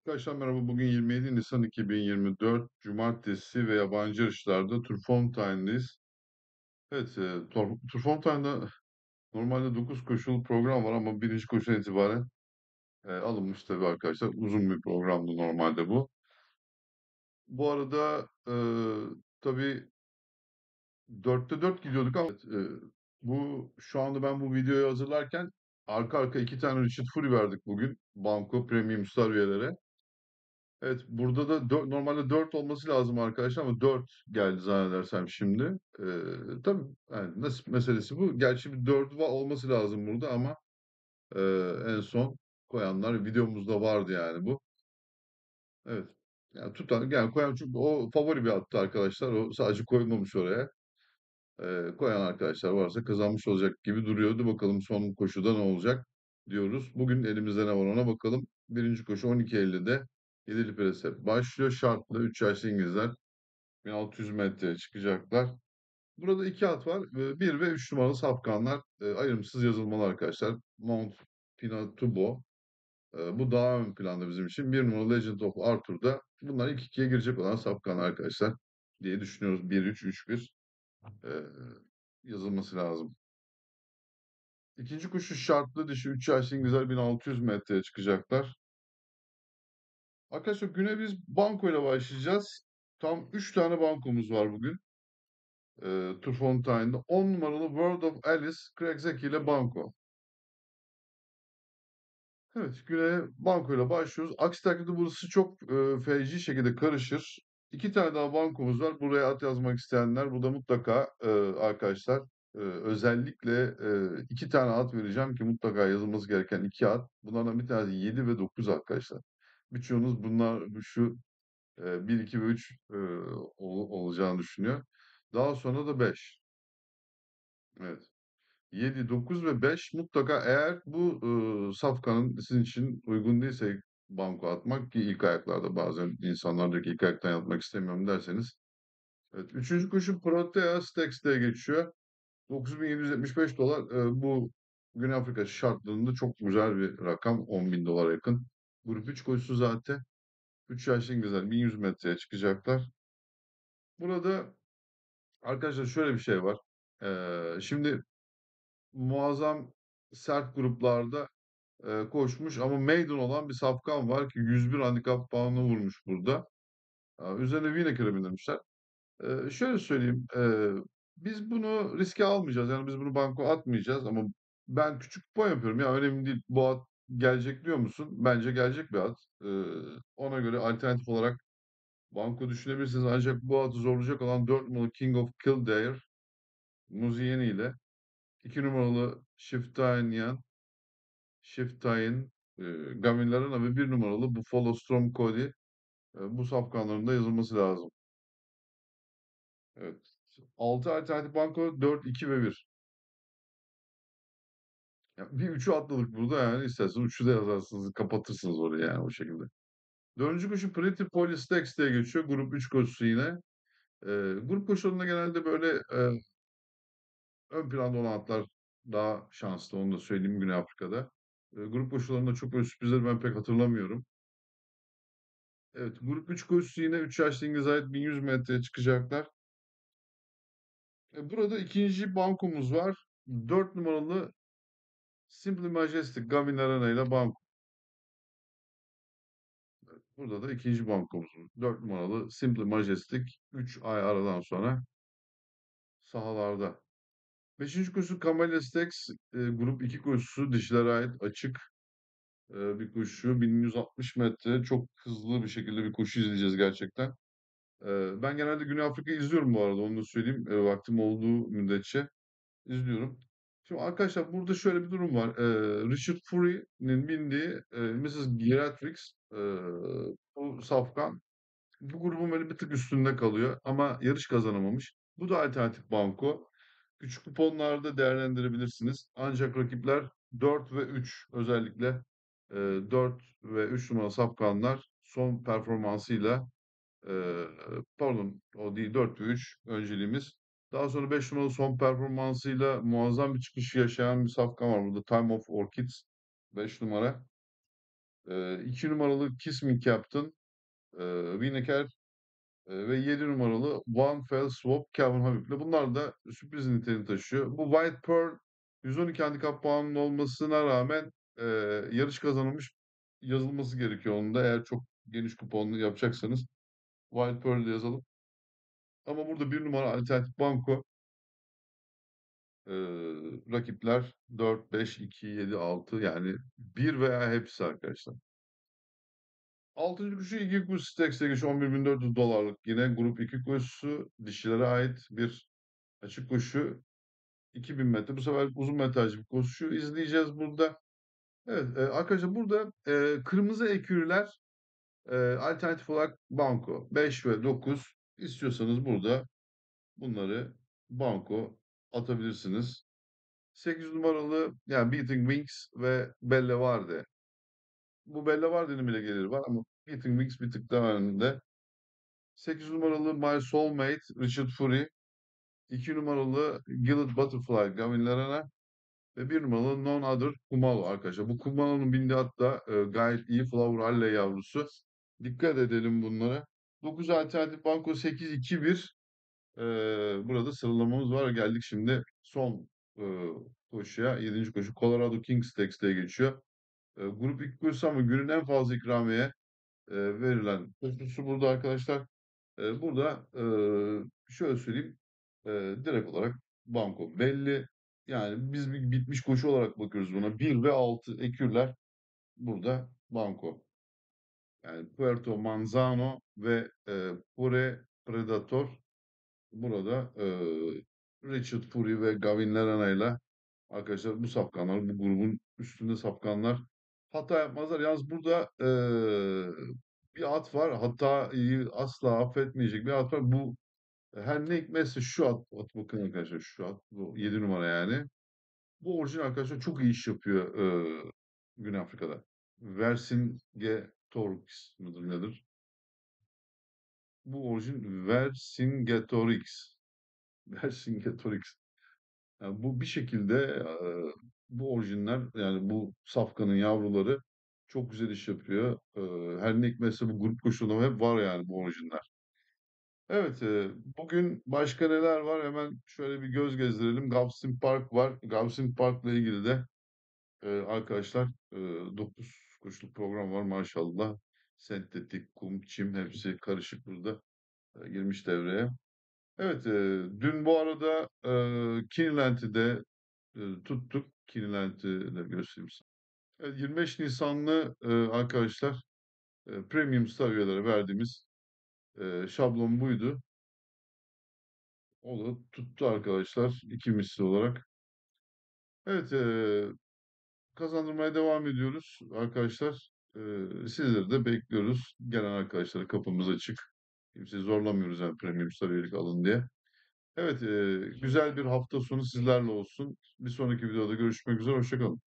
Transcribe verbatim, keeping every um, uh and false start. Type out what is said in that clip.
Arkadaşlar merhaba. Bugün yirmi yedi Nisan iki bin yirmi dört Cumartesi ve yabancı yarışlarda Turfomtine'deyiz. Evet, e, Tor- Turfomtine'da normalde dokuz koşulu program var ama birinci koşudan itibaren e, alınmış tabii arkadaşlar. Uzun bir programdı normalde bu. Bu arada e, tabii dörtte dört gidiyorduk ama e, bu şu anda ben bu videoyu hazırlarken arka arka iki tane Richard Fury verdik bugün. Banco Premium Star üyelere. Evet, burada da dört, normalde dört olması lazım arkadaşlar ama dört geldi zannedersem şimdi. Ee, tabii yani nasip meselesi bu. Gerçi bir dört va- olması lazım burada ama e, en son koyanlar videomuzda vardı yani bu. Evet. Yani tutan, yani koyan çünkü o favori bir attı arkadaşlar. O sadece koyulmamış oraya. Ee, koyan arkadaşlar varsa kazanmış olacak gibi duruyordu. Bakalım son koşuda ne olacak diyoruz. Bugün elimizde ne var ona bakalım. Birinci koşu on iki ellide Yedili Prese başlıyor. Şartlı üç yaşlı İngilizler bin altı yüz metreye çıkacaklar. Burada iki at var. Ee, bir ve üç numaralı safkanlar. Ee, ayrımsız yazılmalı arkadaşlar. Mount Pinatubo. Ee, bu daha ön planda bizim için. Bir numaralı Legend of Arthur'da. Bunlar ilk ikiye girecek olan safkanlar arkadaşlar diye düşünüyoruz. Bir üç üç bir e, yazılması lazım. İkinci koşu şartlı dişi üç yaşlı İngilizler bin altı yüz metreye çıkacaklar. Arkadaşlar güne biz banko ile başlayacağız. Tam üç tane bankomuz var bugün. E, Turfontine'da. on numaralı World of Alice Craig Zeki ile banko. Evet, güne banko ile başlıyoruz. Aksi takdirde burası çok e, feci şekilde karışır. İki tane daha bankomuz var. Buraya at yazmak isteyenler, bu da mutlaka e, arkadaşlar e, özellikle e, iki tane at vereceğim ki mutlaka yazılması gereken iki at. Bunlardan bir tanesi yedi ve dokuz arkadaşlar. Birçoğunuz bunlar bu şu e, bir, iki ve üç e, ol- olacağını düşünüyor. Daha sonra da beş. Evet. Yedi, dokuz ve beş mutlaka eğer bu e, safkanın sizin için uygun değilse banko atmak ki ilk ayaklarda bazen insanlar diyor ki ilk ayaktan yatmak istemiyorum derseniz. Evet, üçüncü koşu Protea Stakes diye geçiyor. dokuz bin yedi yüz yetmiş beş dolar e, bu Güney Afrika şartlarında çok güzel bir rakam. on bin dolara yakın. Grup üç koşusu zaten. üç yaşlı İngilizler bin yüz metreye çıkacaklar. Burada arkadaşlar şöyle bir şey var. E, şimdi muazzam sert gruplarda e, koşmuş ama maiden olan bir safkan var ki yüz bir handikap puanını vurmuş burada. E, üzerine Wiener'e bindirmişler. E, şöyle söyleyeyim. E, biz bunu riske almayacağız. Yani biz bunu banko atmayacağız ama ben küçük kupa yapıyorum. Ya önemli değil. Bu at gelecek diyor musun? Bence gelecek bir at. E, ona göre alternatif olarak banko düşünebilirsiniz. Ancak bu atı zorlayacak olan dört numaralı King of Kildare Muzieni ile iki numaralı Shiftanian Shiftay'ın e, Gavinler'in ve bir numaralı Buffalo Strom Cody e, bu safkanların da yazılması lazım. Evet. altı alternatif banko dört, iki ve bir. Ya bir üçü atladık burada yani isterseniz üçü de yazarsınız kapatırsınız orayı yani o şekilde. Dördüncü koşu Pretty Police Stakes diye geçiyor. Grup üç koşusu yine. E, grup koşularında genelde böyle e, ön planda olan atlar daha şanslı onu da söyleyeyim Güney Afrika'da. E, grup koşularında çok böyle sürprizleri ben pek hatırlamıyorum. Evet, grup üç koşusu yine üç yaşlı İngiliz ait bin yüz metreye çıkacaklar. E, burada ikinci bankomuz var. Dört numaralı Simply Majestic Gavin Arena ile banko. Burada da ikinci bankomuz var. Dört numaralı Simply Majestic üç ay aradan sonra sahalarda. Beşinci koşu Camellia Stakes e, grup iki koşusu dişilere ait açık e, bir koşu. bin yüz altmış metre çok hızlı bir şekilde bir koşu izleyeceğiz gerçekten. E, ben genelde Güney Afrika'yı izliyorum bu arada onu da söyleyeyim. E, vaktim olduğu müddetçe. İzliyorum. Şimdi arkadaşlar burada şöyle bir durum var. Ee, Richard Fury'nin bindiği e, missus Geratrix e, bu safkan bu grubun böyle bir tık üstünde kalıyor ama yarış kazanamamış. Bu da alternatif banko. Küçük kuponlarda değerlendirebilirsiniz. Ancak rakipler dört ve üç özellikle e, dört ve üç numaralı safkanlar son performansıyla Eee, pardon o değil dört ve üç önceliğimiz. Daha sonra beş numaralı son performansıyla muazzam bir çıkış yaşayan bir safkan var burada. Time of Orchids beş numara. Ee, iki numaralı Kiss Me Captain, e, Lineker e, ve yedi numaralı One Fell Swope Kevin Habib'le. Bunlar da sürpriz niteliğini taşıyor. Bu White Pearl yüz on iki handikap puanının olmasına rağmen e, yarış kazanılmış yazılması gerekiyor onun da. Eğer çok geniş kuponlu yapacaksanız White Pearl yazalım. Ama burada bir numara Alternatif Banco. e, Rakipler dört, beş, iki, yedi, altı, yani bir veya hepsi arkadaşlar. Altıncı koşu iki kuş Stakes'e geçiyor. on bir bin dört yüz dolarlık yine grup iki koşusu. Dişilere ait bir açık koşu. iki bin metre. Bu sefer uzun metrajlı bir koşu izleyeceğiz burada. Evet, e, arkadaşlar burada e, kırmızı ekürüler e, alternatif olarak banko beş ve dokuz istiyorsanız burada bunları banko atabilirsiniz. sekiz numaralı yani Beating Wings ve Belle Varde. Bu Belle Varde'nin bile geliri var ama Beating Wings bir tık daha önünde. sekiz numaralı My Soulmate Richard Fury. iki numaralı Gilded Butterfly Gavin Lerena. Ve bir numaralı Non Other Kumalo arkadaşlar. Bu Kumalo'nun bindiği hatta e, gayet iyi Flower Halle yavrusu. Dikkat edelim bunlara. dokuz alternatif banko sekiz iki bir. E, Burada sıralamamız var. Geldik şimdi son e, koşuya. Yedinci koşu Colorado Kings Stakes diye geçiyor. E, grup ilk koşusu ama günün en fazla ikramiye e, verilen koşusu burada arkadaşlar. E, burada e, şöyle söyleyeyim. E, Direkt olarak banko belli. Yani biz bir bitmiş koşu olarak bakıyoruz buna. Bir ve altı ekürler burada banko. Yani Puerto Manzano ve e, Pure Predator burada e, Richard Fury ve Gavin Lerena ile arkadaşlar bu safkanlar, bu grubun üstünde safkanlar hata yapmazlar. Yalnız burada e, bir at var. Hatayı asla affetmeyecek bir at var. Bu her ne hikmetse şu at, at bakın arkadaşlar, şu at bu yedi numara yani. Bu orijinal arkadaşlar çok iyi iş yapıyor e, Güney Afrika'da. Vercingetorix mıdır nedir? Bu orijin Vercingetorix. Vercingetorix. Yani bu bir şekilde e, bu orijinler yani bu safkanın yavruları çok güzel iş yapıyor. E, her ne hikmetse bu grup koşulunda hep var yani bu orijinler. Evet, e, bugün başka neler var? Hemen şöyle bir göz gezdirelim. Gavsin Park var. Gavsin Park'la ilgili de e, arkadaşlar e, dokuz koşuluk program var maşallah. Sentetik, kum, çim hepsi karışık burada e, girmiş devreye. Evet, e, dün bu arada e, Kinland'i de e, tuttuk. Kinland'i de göstereyim size. Evet, yirmi beş Nisanlı e, arkadaşlar e, Premium Star üyelere verdiğimiz e, şablon buydu. O da tuttu arkadaşlar iki misli olarak. Evet, eee, kazandırmaya devam ediyoruz arkadaşlar. Eee sizleri de bekliyoruz. Gelen arkadaşlara kapımız açık. Kimseyi zorlamıyoruz yani premium star üyelik alın diye. Evet, eee, güzel bir hafta sonu sizlerle olsun. Bir sonraki videoda görüşmek üzere. Hoşça kalın.